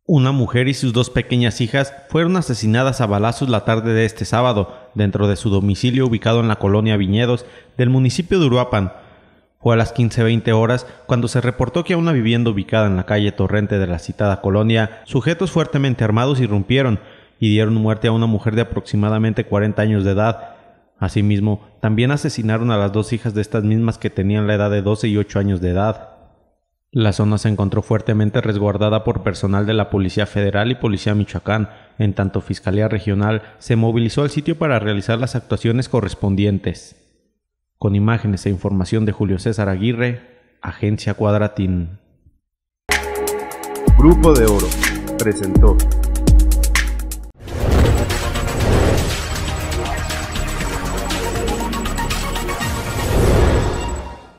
Una mujer y sus dos pequeñas hijas fueron asesinadas a balazos la tarde de este sábado, dentro de su domicilio ubicado en la colonia Viñedos del municipio de Uruapan. Fue a las 15:20 horas cuando se reportó que a una vivienda ubicada en la calle Torrente de la citada colonia, sujetos fuertemente armados irrumpieron y dieron muerte a una mujer de aproximadamente 40 años de edad. Asimismo, también asesinaron a las dos hijas de estas mismas que tenían la edad de 12 y 8 años de edad. La zona se encontró fuertemente resguardada por personal de la Policía Federal y Policía Michoacán, en tanto Fiscalía Regional se movilizó al sitio para realizar las actuaciones correspondientes. Con imágenes e información de Julio César Aguirre, Agencia Cuadratín. Grupo de Oro presentó